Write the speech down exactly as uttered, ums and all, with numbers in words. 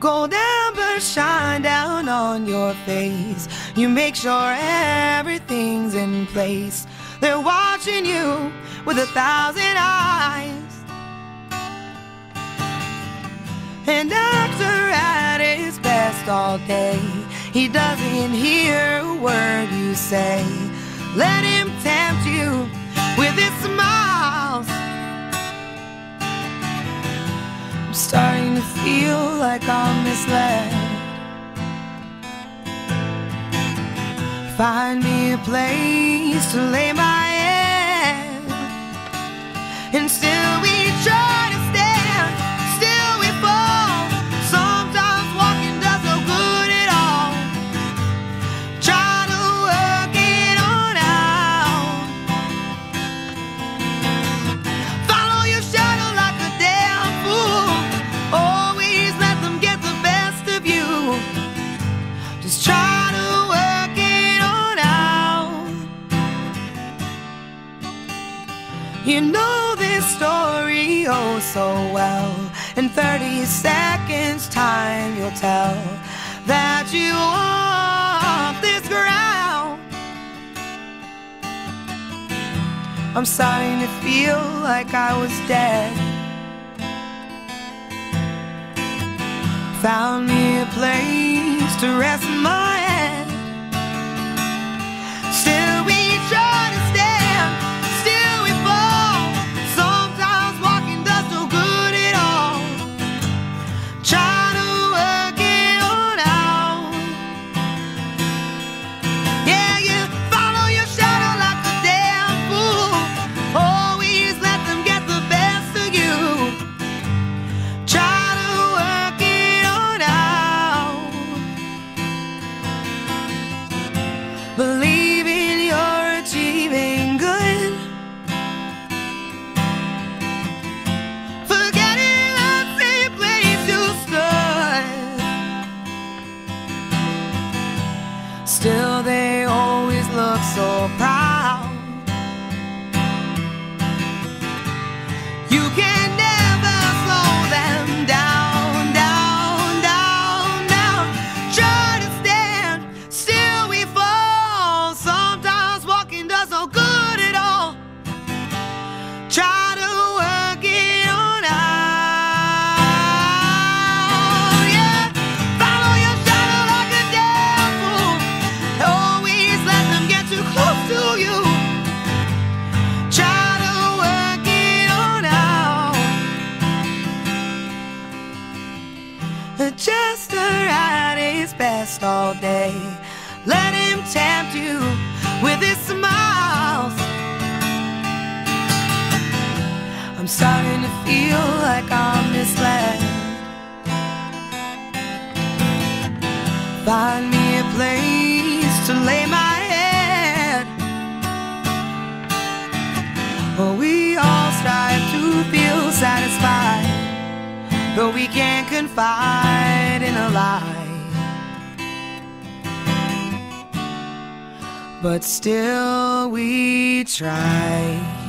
Gold amber shine down on your face. You make sure everything's in place. They're watching you with a thousand eyes. An actor at his best all day. He doesn't hear a word you say. Let him tempt you with his smiles. I'm starting to feel like I'm misled. Find me a place to lay my head. And still we try to stand, still we fall. Sometimes walking does no good at all. Try to work it on out. Follow your shadow like a damn fool. Always let them get the best of you. Just try to work it on out. You know this story oh so well. In thirty seconds time you'll tell that you walk this ground. I'm starting to feel like I was dead. Found me a place to rest my head. Still we try to stand, still we fall. Sometimes walking does no good at all. Try to work it on out. Yeah, you follow your shadow like a damn fool. Always let them get the best of you. Try to work it on out. Believing you're achieving good. Forgetting the same place you stood. Still they always look so proud. You can never slow them down, down, down, down. Try to stand, still we fall. Sometimes walking does no good at all. Try to work it on out. Yeah, follow your shadow like a damn fool. Always let them get too close to you. Try to work it on out. A jester at his best all day. Let him tempt you with his smiles. I'm starting to feel like I'm misled. Find me a place to lay my head. Oh, we all strive to feel satisfied, but we can't confide in a lie. But still we try.